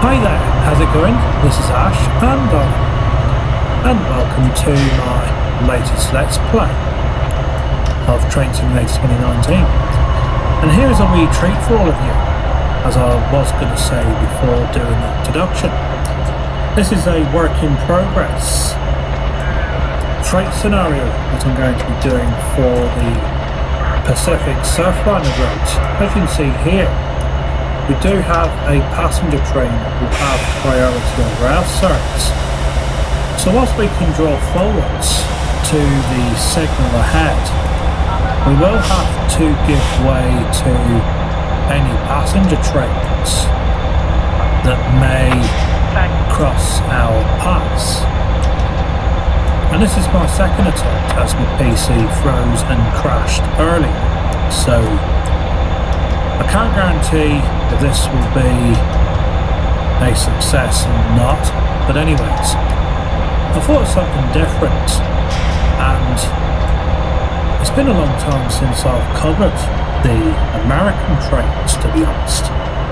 Hi there, how's it going? This is Ash and welcome to my latest Let's Play of Train Simulator 2019. And here is a wee treat for all of you, as I was going to say before doing the introduction. This is a work in progress freight scenario that I'm going to be doing for the Pacific Surfliner route. As you can see here, we do have a passenger train that will have priority over our service. So whilst we can draw forwards to the signal ahead, we will have to give way to any passenger trains that may cross our paths. And this is my second attempt, as my PC froze and crashed earlier. So I can't guarantee if this will be a success or not, but anyways, I thought of something different, and it's been a long time since I've covered the American trains, to be honest.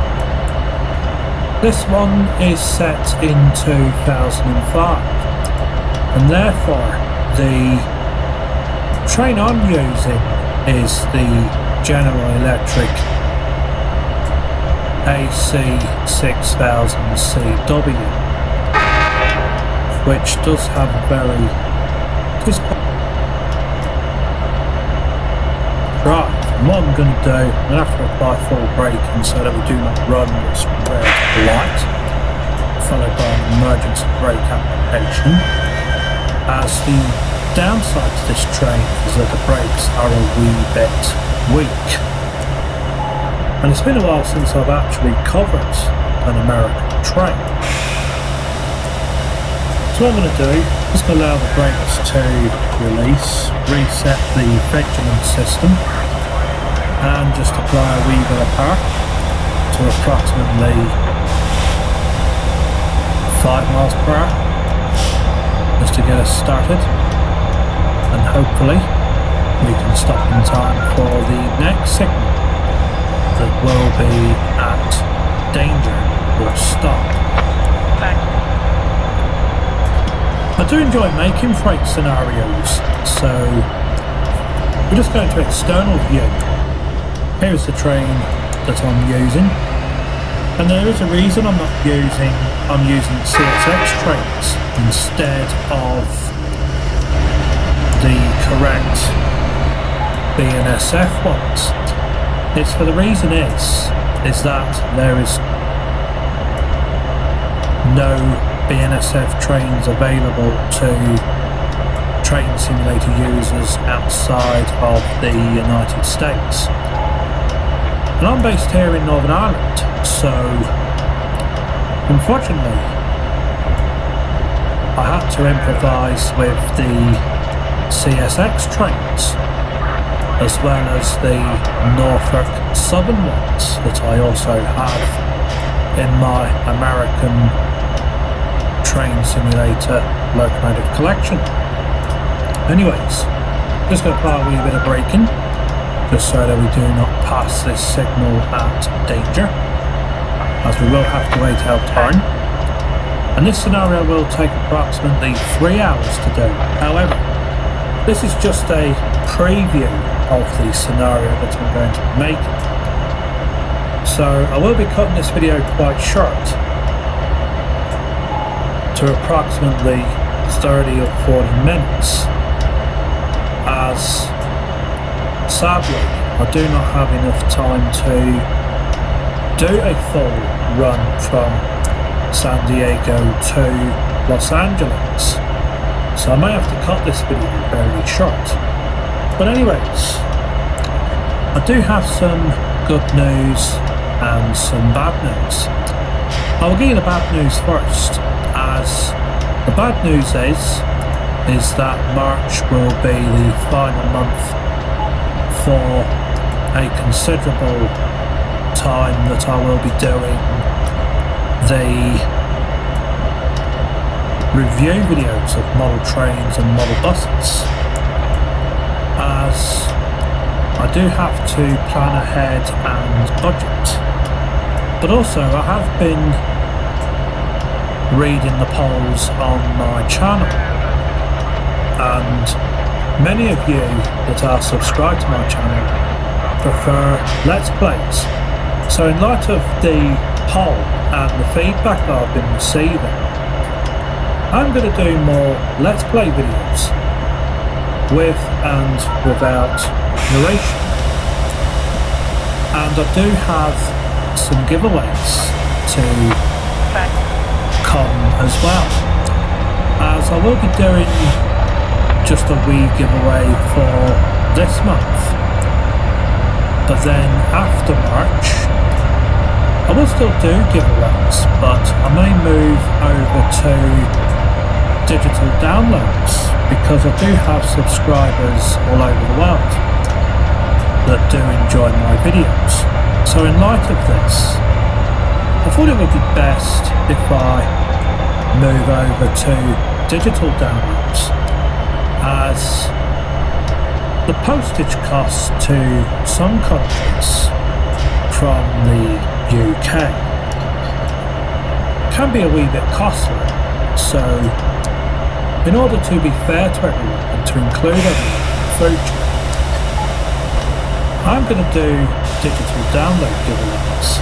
This one is set in 2005, and therefore the train I'm using is the General Electric AC6000CW, which does have a very drive. And what I'm going to do, I'm going to have to apply full braking so that we do not run this red light, followed by an emergency brake application, as the downside to this train is that the brakes are a wee bit weak. And it's been a while since I've actually covered an American train. So what I'm going to do is going to allow the brakes to release, reset the vigilant system, and just apply a wee bit of power to approximately 5 miles per hour, just to get us started. And hopefully we can stop in time for the next signal that will be at danger or stop. I do enjoy making freight scenarios, so we're just going to external view. Here's the train that I'm using, and there is a reason I'm using CSX trains instead of the correct BNSF ones. It's for the reason is that there is no BNSF trains available to train simulator users outside of the United States. And I'm based here in Northern Ireland, so unfortunately I had to improvise with the CSX trains, as well as the Norfolk Southern ones that I also have in my American train simulator locomotive collection. Anyways, just going to apply a wee bit of braking, just so that we do not pass this signal at danger, as we will have to wait our turn. And this scenario will take approximately 3 hours to do. However, this is just a preview of the scenario that I'm going to be making. So I will be cutting this video quite short, to approximately 30 or 40 minutes, as sadly I do not have enough time to do a full run from San Diego to Los Angeles. So I may have to cut this video very short. But anyways, I do have some good news and some bad news. I will give you the bad news first, as the bad news is that March will be the final month for a considerable time that I will be doing the review videos of model trains and model buses, as I do have to plan ahead and budget. But also I have been reading the polls on my channel, and many of you that are subscribed to my channel prefer Let's Plays. So in light of the poll and the feedback that I've been receiving, I'm going to do more Let's Play videos with and without narration. And I do have some giveaways to come as well, as I will be doing just a wee giveaway for this month, but then after March I will still do giveaways, but I may move over to digital downloads, because I do have subscribers all over the world that do enjoy my videos. So in light of this, I thought it would be best if I move over to digital downloads, as the postage costs to some countries from the UK can be a wee bit costly. So in order to be fair to everyone and to include everyone in the future, I'm going to do digital download giveaways,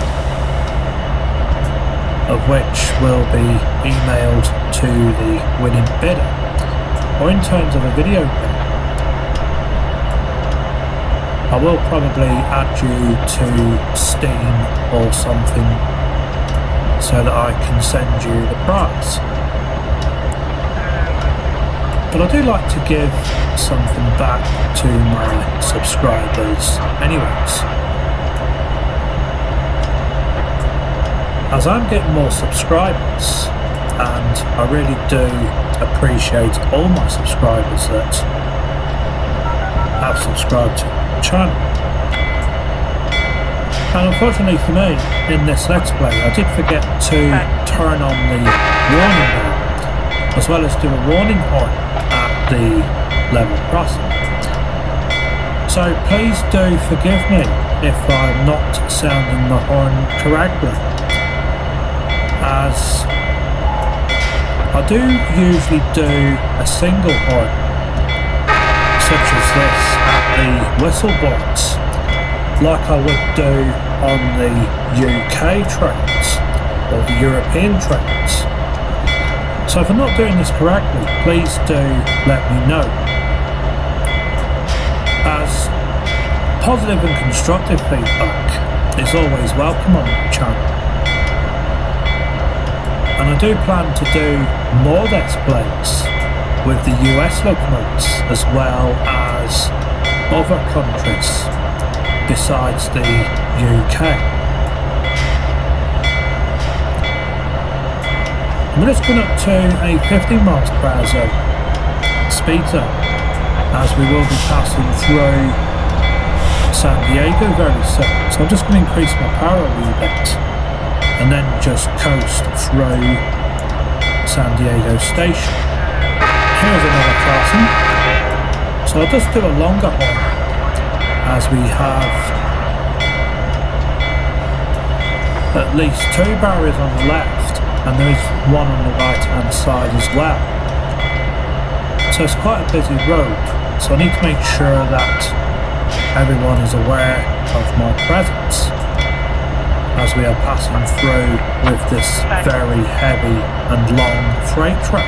of which will be emailed to the winning bidder, or in terms of a video bid, I will probably add you to Steam or something so that I can send you the prize. But I do like to give something back to my subscribers anyways. As I'm getting more subscribers, and I really do appreciate all my subscribers that have subscribed to the channel. And unfortunately for me, in this Let's Play, I did forget to turn on the warning bell, as well as do a warning horn at the level crossing. So please do forgive me if I'm not sounding the horn correctly, as I do usually do a single horn, such as this at the whistle boards, like I would do on the UK trains or the European trains. So if I'm not doing this correctly, please do let me know, as positive and constructive feedback is always welcome on my channel. And I do plan to do more Let's Plays with the US locomotives as well as other countries besides the UK. I'm just going up to a 15 miles per hour zone, speed zone, as we will be passing through San Diego very soon. So I'm just going to increase my power a wee bit and then just coast through San Diego station. Here's another crossing. So I'll just do a longer one, as we have at least 2 barriers on the left, and there is one on the right hand side as well. So it's quite a busy road, so I need to make sure that everyone is aware of my presence as we are passing through with this very heavy and long freight train.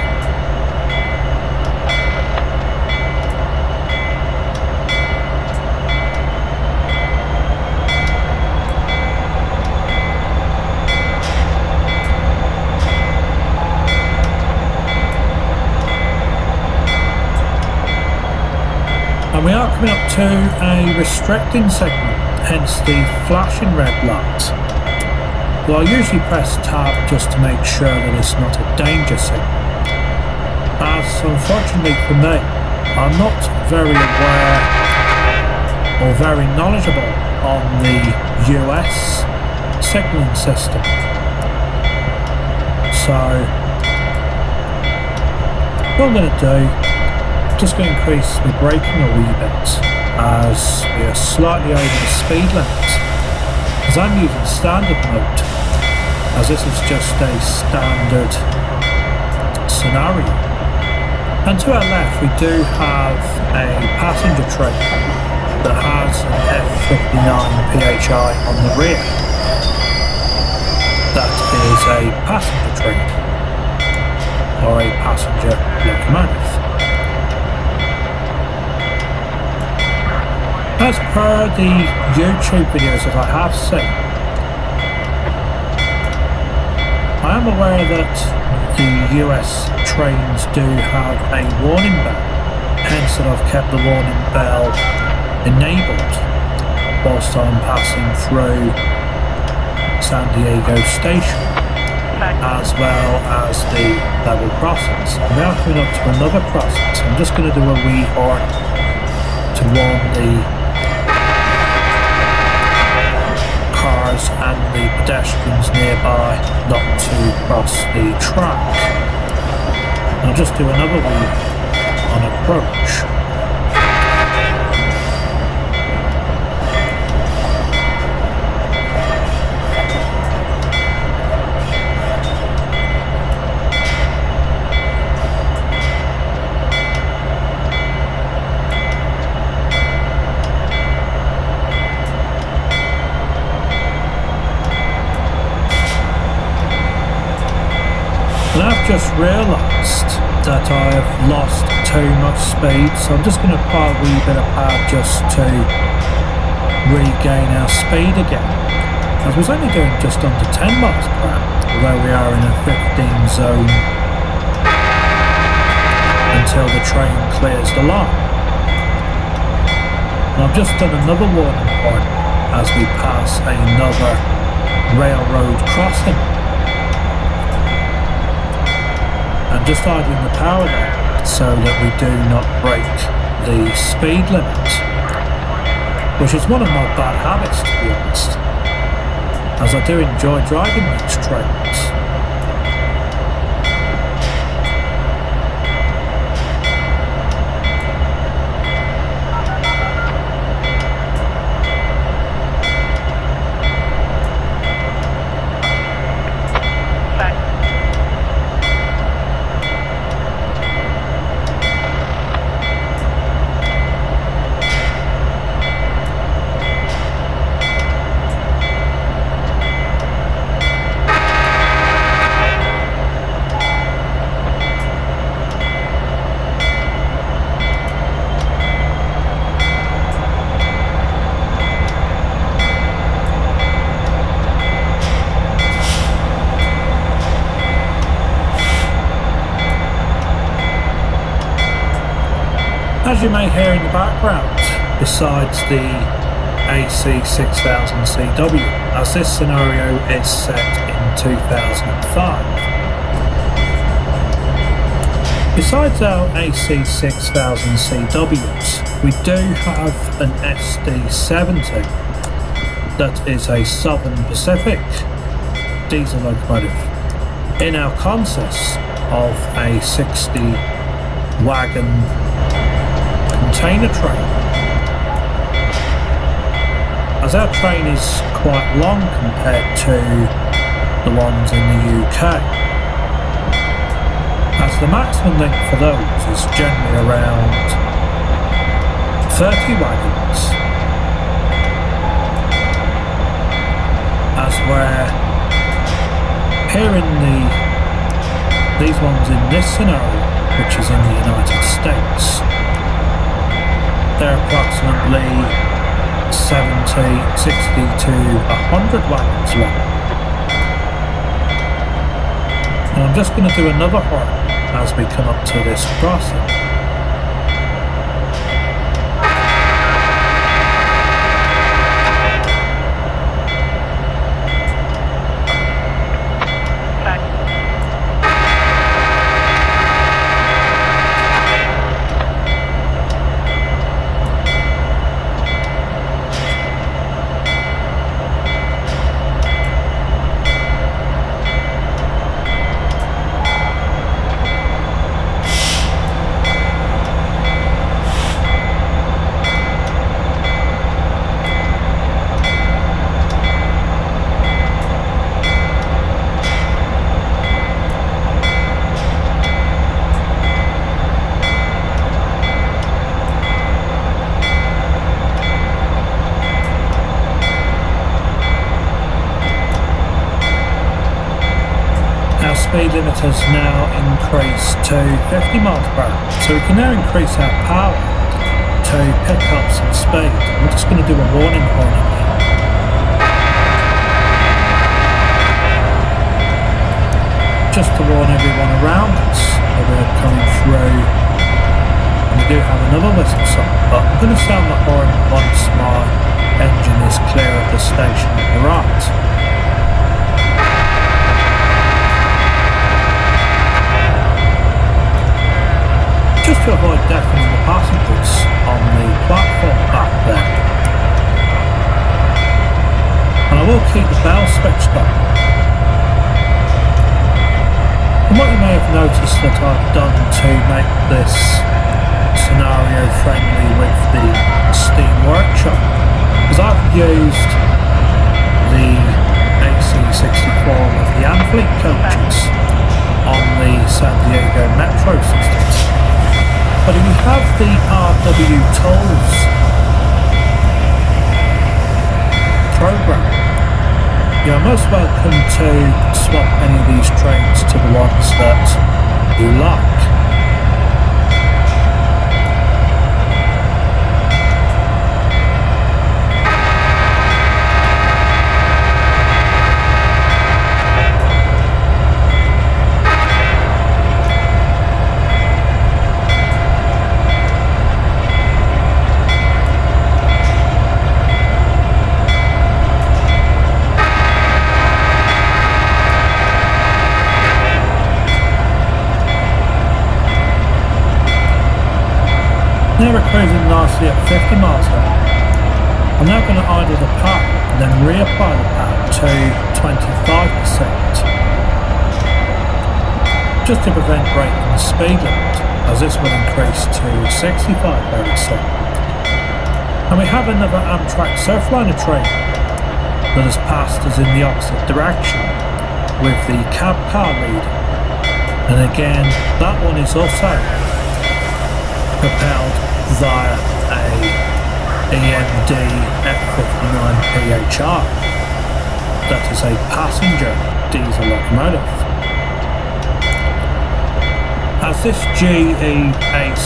And we are coming up to a restricting segment, hence the flashing red light. Well, I usually press tab just to make sure that it's not a danger signal, as unfortunately for me, I'm not very aware or very knowledgeable on the US signalling system. So what I'm going to do, just going to increase the braking a wee bit as we are slightly over the speed limit, as I'm using standard mode. as this is just a standard scenario. And to our left we do have a passenger train that has an F59PHI on the rear. That is a passenger train, or a passenger locomotive. As per the YouTube videos that I have seen, I am aware that the US trains do have a warning bell, hence that I've kept the warning bell enabled whilst I'm passing through San Diego Station, as well as the level crossings. Now coming up to another crossing, so I'm just going to do a wee horn to warn the cars and the pedestrians nearby not to cross the track. I'll just do another wee on approach. And I've just realised that I have lost too much speed, so I'm just going to apply a wee bit of power just to regain our speed again. As I was only doing just under 10 miles per hour, although we are in a 15 zone until the train clears the line. And I've just done another warning point as we pass another railroad crossing. And just idling the power there so that we do not break the speed limit, which is one of my bad habits, to be honest, as I do enjoy driving these trains. As you may hear in the background, besides the AC6000CW, as this scenario is set in 2005. Besides our AC6000CWs, we do have an SD70 that is a Southern Pacific diesel locomotive. It now consists of a 60 wagon container train, as our train is quite long compared to the ones in the UK, as the maximum length for those is generally around 30 wagons, as where here in these ones in this scenario, which is in the United States, they're approximately 70, 60 to 100 wagons long. And I'm just going to do another horn as we come up to this crossing. speed limit has now increased to 50 miles per hour, so we can now increase our power to pick up some speed. I'm just going to do a warning horn again. Just to warn everyone around us that we're coming through, and we do have another whistle song, but I'm going to sound the horn once my engine is clear of the station at the right. Just to avoid deafening the passengers on the platform back there. And I will keep the bell switched on. And what you may have noticed that I've done to make this scenario friendly with the Steam Workshop is I've used the AC6000 with the Amtrak coaches on the San Diego Metro systems. But if you have the RW Tolls program, you're most welcome to swap any of these trains to the ones that you like. Now we're cruising nicely at 50 miles per hour. I'm now going to idle the power and then reapply the power to 25%, just to prevent breaking the speed limit, as this will increase to 65 very soon. And we have another Amtrak Surfliner train that has passed us in the opposite direction with the cab car lead, and again that one is also propelled via a EMD F59PHI. That is a passenger diesel locomotive. As this GE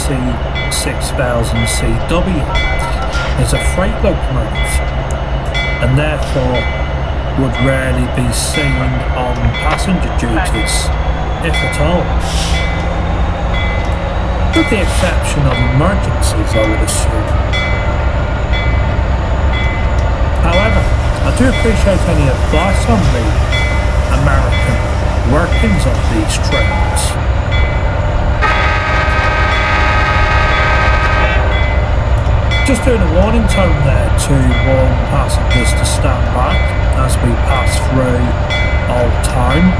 AC6000CW is a freight locomotive and therefore would rarely be seen on passenger duties, if at all. With the exception of emergencies, I would assume. However, I do appreciate any advice on the American workings of these trains. Just doing a warning tone there to warn passengers to stand back as we pass through Old Town.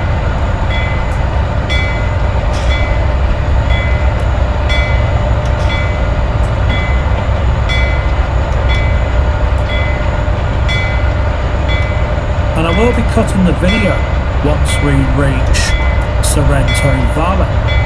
And I will be cutting the video once we reach Sorrento Valley,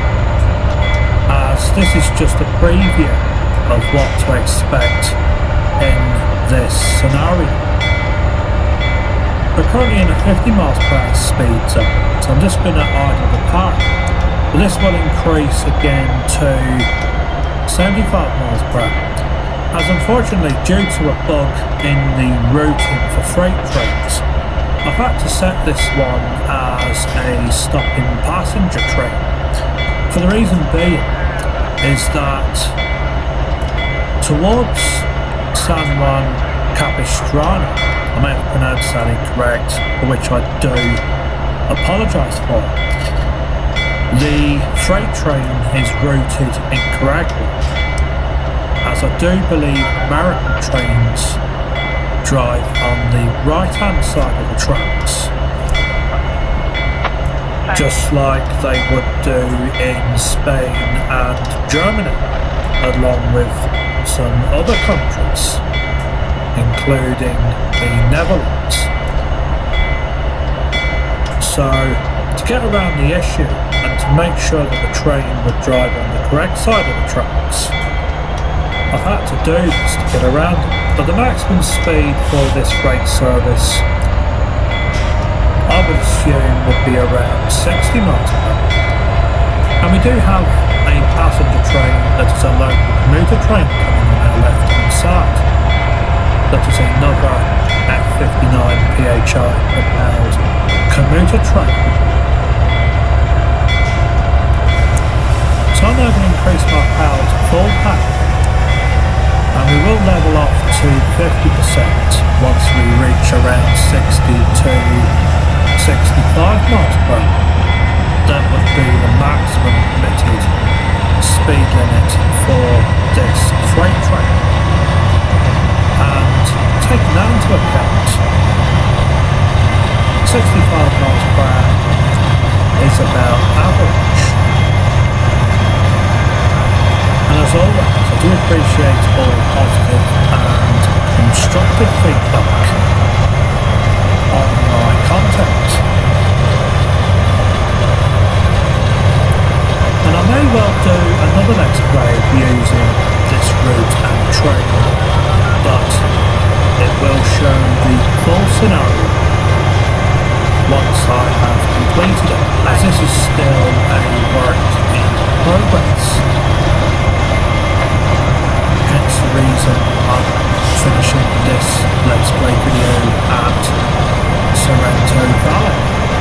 as this is just a preview of what to expect in this scenario. We're currently in a 50 miles per hour speed zone, so I'm just going to idle the car. But this will increase again to 75 miles per hour, as unfortunately due to a bug in the routing for freight trains, I've had to set this one as a stopping passenger train, for the reason being is that towards San Juan Capistrano, I may have pronounced that incorrect, for which I do apologise for, the freight train is routed incorrectly, as I do believe American trains drive on the right hand side of the tracks, just like they would do in Spain and Germany, along with some other countries, including the Netherlands. So to get around the issue and to make sure that the train would drive on the correct side of the tracks, I've had to do this to get around it. But the maximum speed for this freight service, I would assume, would be around 60 miles per hour. And we do have a passenger train that is a local commuter train coming on our left hand side. That is another F59PHI propelled commuter train. So I'm now going to increase my power to full power, and we will level off to 50% once we reach around 60 to 65 miles per hour. That would be the maximum permitted speed limit for this freight train. And taking that into account, 65 miles per hour is about average. And as always, I do appreciate all positive and constructive feedback on my content. And I may well do another Let's Play using this route and train, but it will show the full scenario once I have completed it, as this is still a work in progress. Hence the reason I'm finishing this Let's Play video at Sorrento Valley.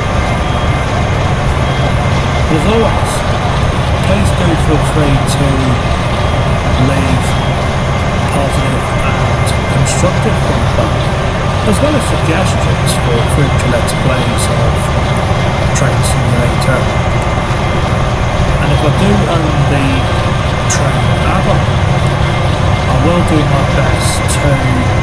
But as always, please do feel free to leave positive and constructive feedback, as well as suggestions for future Let's Plays of Train Simulator. And if I do own the train add-on, I will do my best to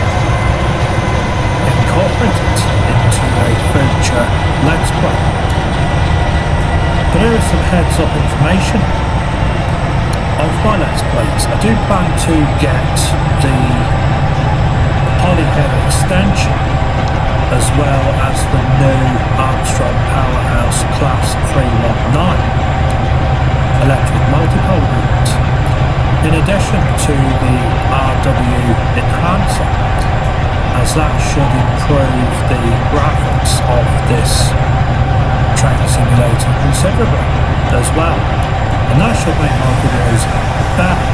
incorporate it into a future Let's Play. But here is some heads up information of my Let's Plays. I do plan to get the polyhead extension as well as the new Armstrong Powerhouse Class 319 electric multipole unit, in addition to the RW enhancer, as that should improve the graphics of this train simulator considerably as well, and that should make my videos better.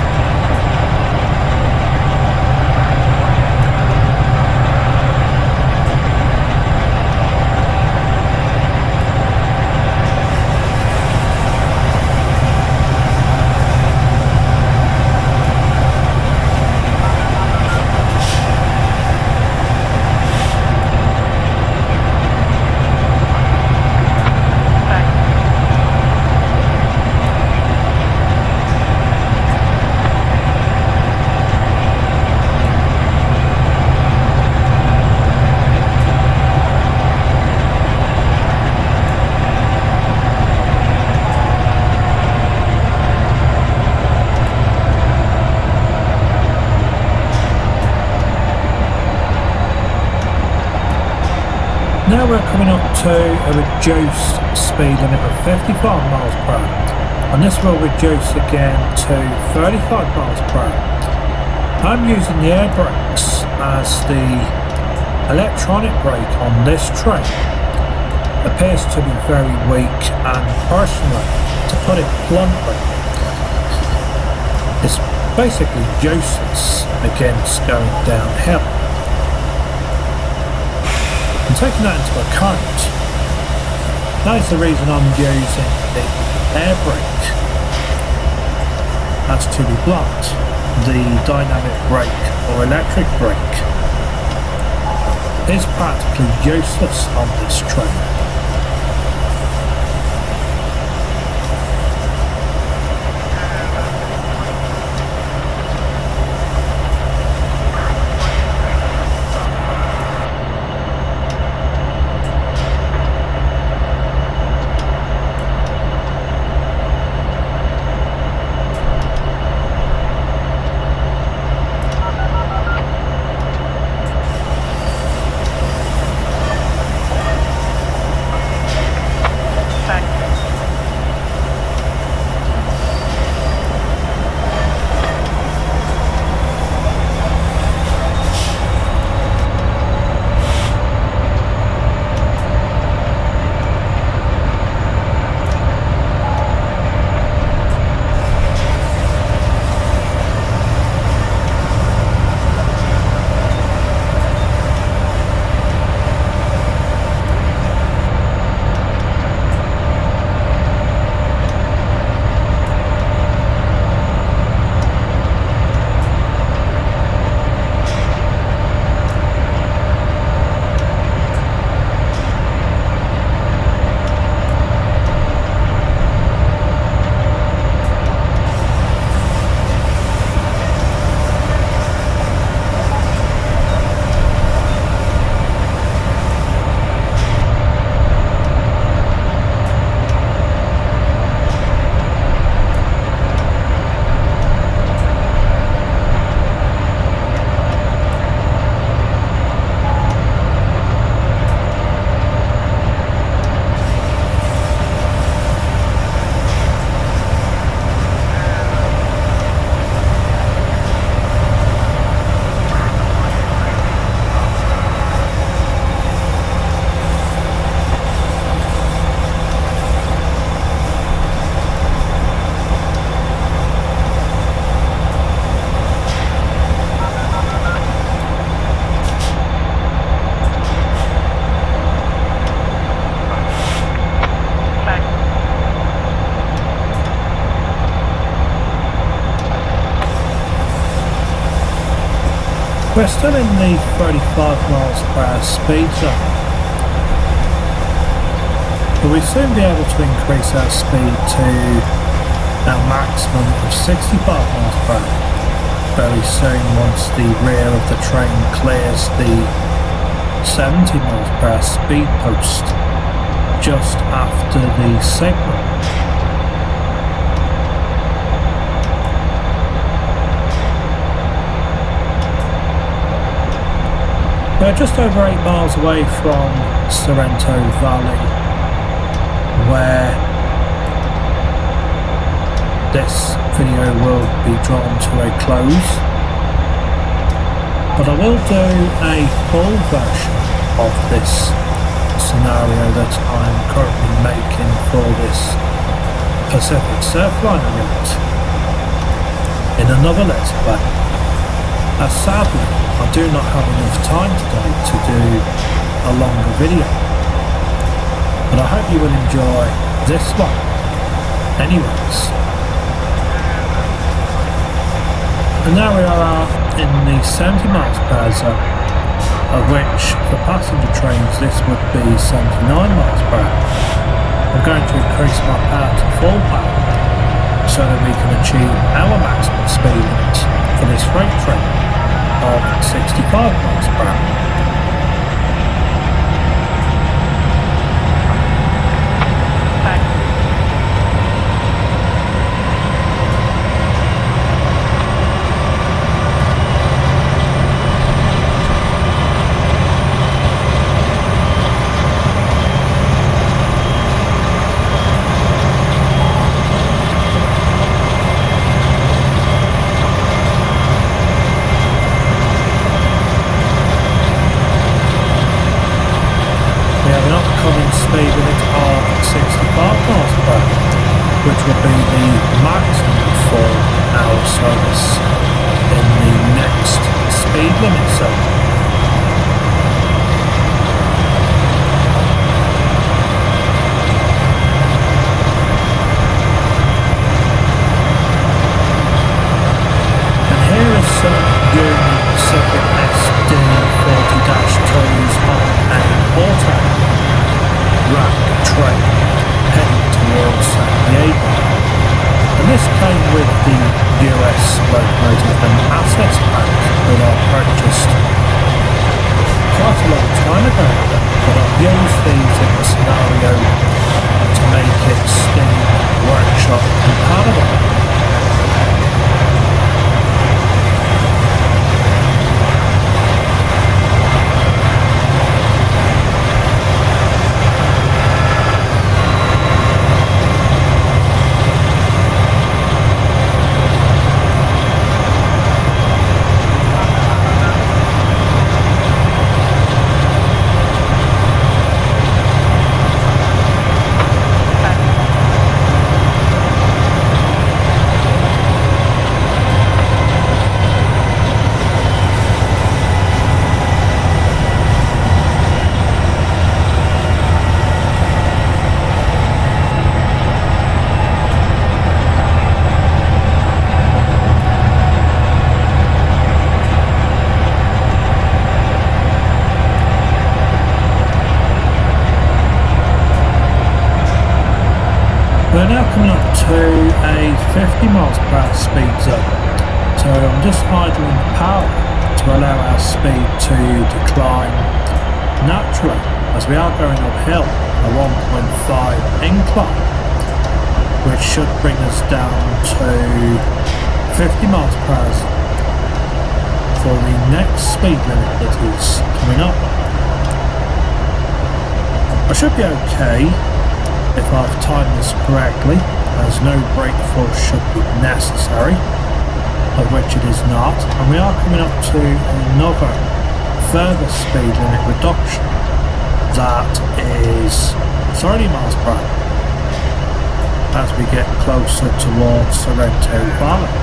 Now we're coming up to a reduced speed limit of 55 miles per hour, and this will reduce again to 35 miles per hour. I'm using the air brakes, as the electronic brake on this train appears to be very weak, and personally, to put it bluntly, it's basically useless against going downhill. And taking that into account, that is the reason I'm using the air brake. As to be blunt, the dynamic brake or electric brake is practically useless on this train. We're still in the 35 miles per hour speed zone, but we'll soon be able to increase our speed to our maximum of 65 miles per hour very soon once the rear of the train clears the 70 miles per hour speed post just after the signal. We're just over 8 miles away from Sorrento Valley, where this video will be drawn to a close, but I will do a full version of this scenario that I'm currently making for this Pacific Surfliner route in another Let's Play. Sadly, I do not have enough time today to do a longer video, but I hope you will enjoy this one anyways. And now we are in the 70 miles per hour zone, of which for passenger trains this would be 79 miles per hour. I'm going to increase my power to full power so that we can achieve our maximum speed limit for this freight train of 65 miles per hour. Speed limit of 65 miles per hour, which will be the maximum for our service in the next speed limit zone. And here is some Union Pacific SD40-2s on a auto rack train heading towards San Diego, and this came with the US locomotive and assets pack that I purchased quite a long time ago, but I've used these in the scenario to make it steam workshop compatible. We're now coming up to a 50 miles per hour speed zone, so I'm just idling the power to allow our speed to decline naturally as we are going uphill a 1.5 incline, which should bring us down to 50 miles per hour for the next speed limit that is coming up. I should be okay if I've timed this correctly, as no brake force should be necessary, of which it is not, and we are coming up to another further speed limit reduction that is 30 miles per hour as we get closer towards Sorrento Valley.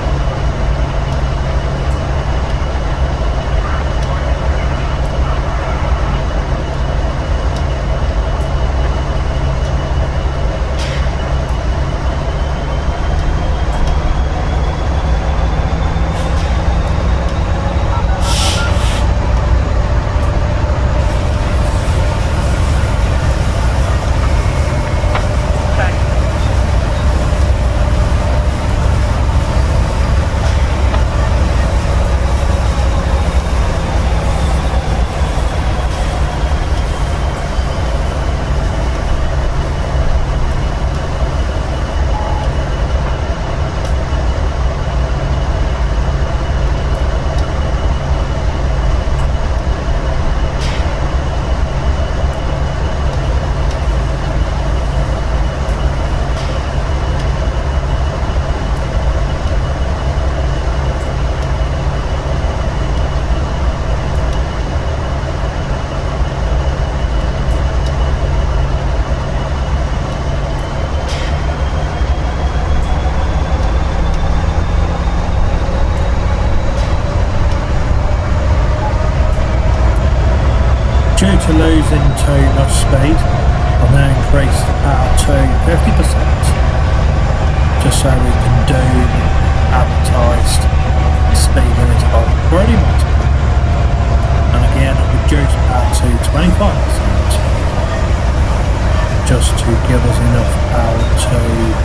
to 50%, just so we can do the advertised speed limit of 30 miles per hour. And again, reduce that to 25%, just to give us enough power to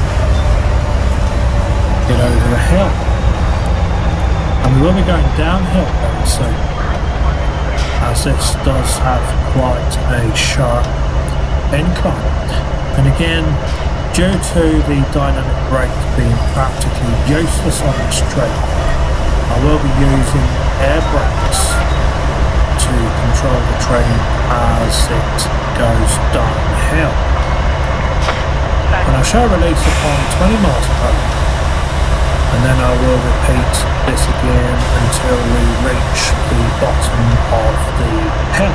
get over the hill. And we will be going downhill very soon, as this does have quite a sharp incline. And again, due to the dynamic brakes being practically useless on the straight, I will be using air brakes to control the train as it goes downhill. And I shall release upon 20 miles per hour, and then I will repeat this again until we reach the bottom of the hill,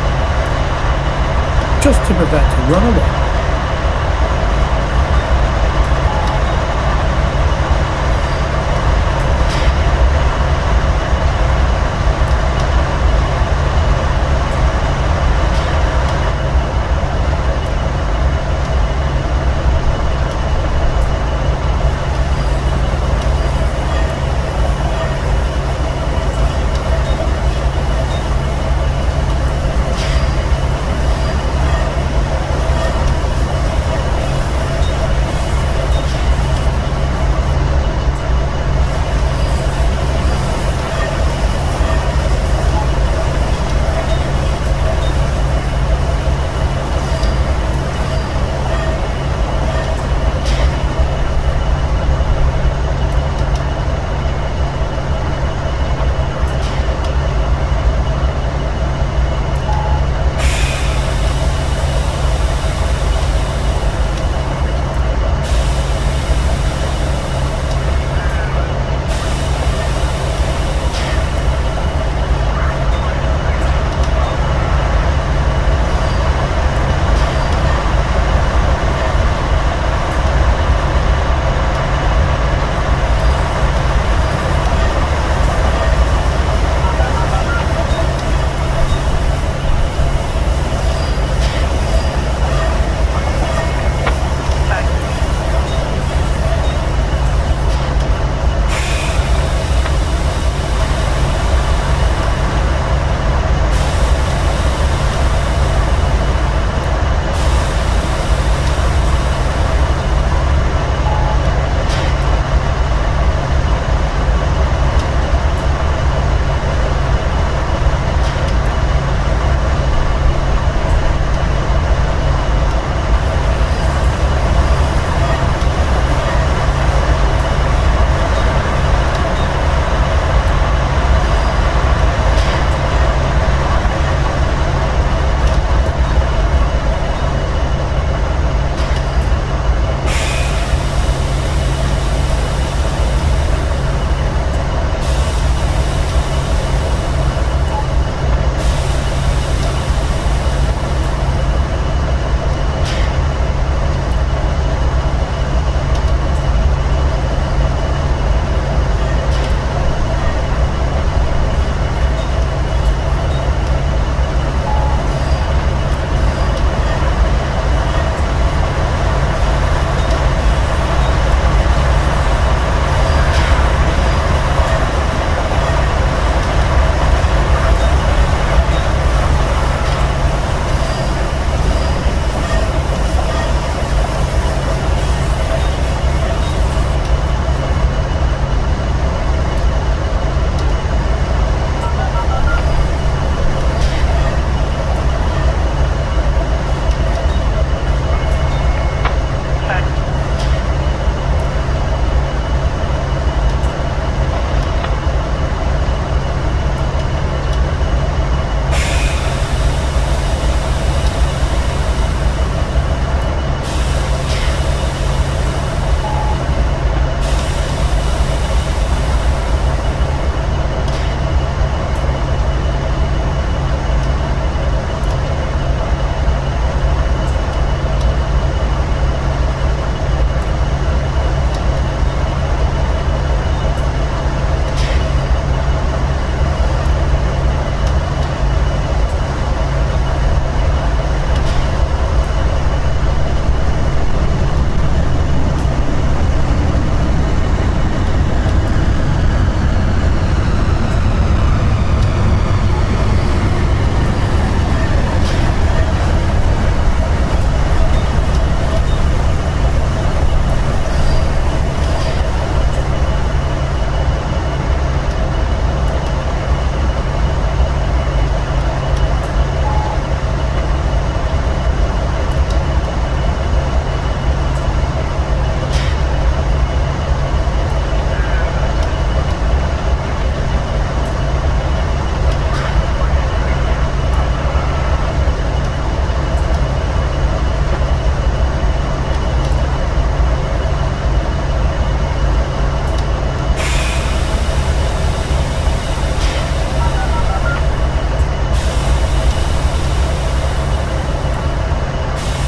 just to prevent a runaway.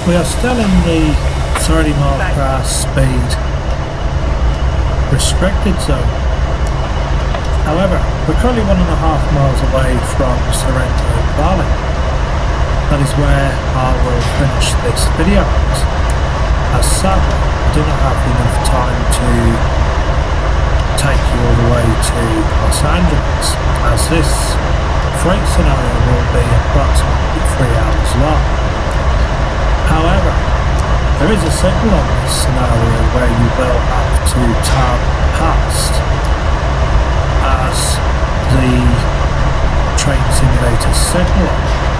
We are still in the 30 mph speed restricted zone. However, we're currently 1.5 miles away from Sorrento Valley. That is where I will finish this video, as sadly I do not have enough time to take you all the way to Los Angeles, as this freight scenario will be approximately 3 hours long. However, there is a signal on this scenario where you will have to turn past, as the train simulator signal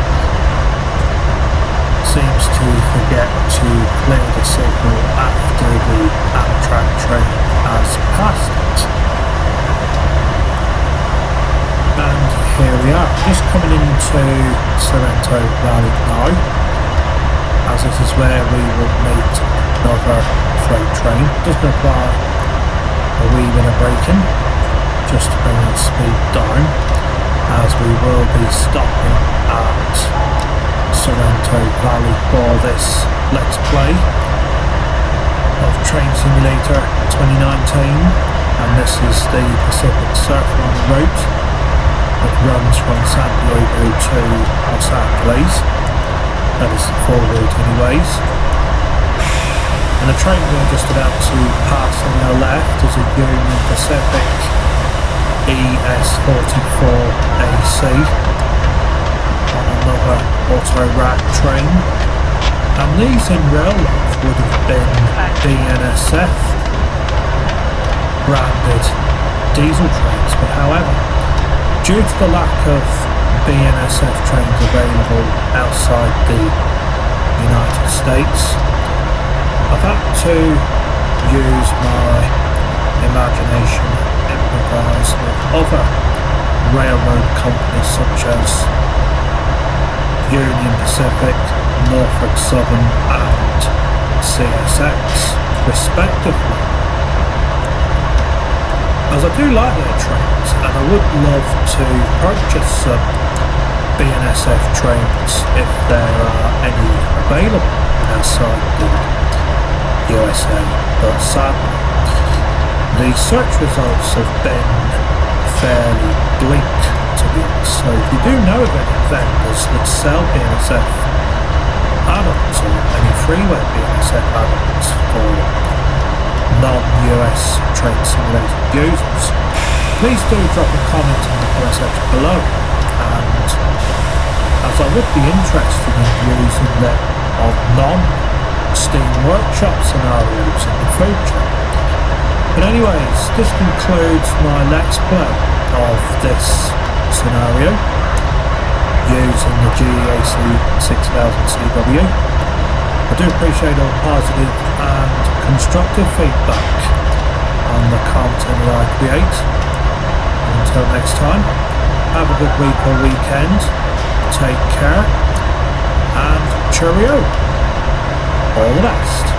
seems to forget to clear the signal after the Amtrak train has passed it. And here we are, just coming into Sorrento Valley now, as this is where we will meet another freight train. Just going to apply a wee bit of braking just to bring the speed down, as we will be stopping at Sorrento Valley for this Let's Play of Train Simulator 2019, and this is the Pacific Surfliner route that runs from San Diego to Los Angeles. That is the full route anyways. And the train we're just about to pass on our left is a Union Pacific ES44AC on another auto rack train. And these in real life would have been BNSF branded diesel trains, but however, due to the lack of BNSF trains available outside the United States, I've had to use my imagination and improvise with other railroad companies such as Union Pacific, Norfolk Southern and CSX respectively, as I do like their trains and I would love to purchase some BNSF trains if there are any available outside the USA, but sadly the search results have been fairly bleak, to be honest. So if you do know of any vendors that sell BNSF add-ons or any freeware BNSF add-ons for non-US train simulator users, please do drop a comment in the comment section below, and as I would be interested in using them on non-Steam Workshop scenarios in the future. But anyways, this concludes my Let's Play of this scenario using the AC6000CW. I do appreciate all positive and constructive feedback on the content that I create. Until next time, have a good week or weekend, take care, and cheerio. All the best.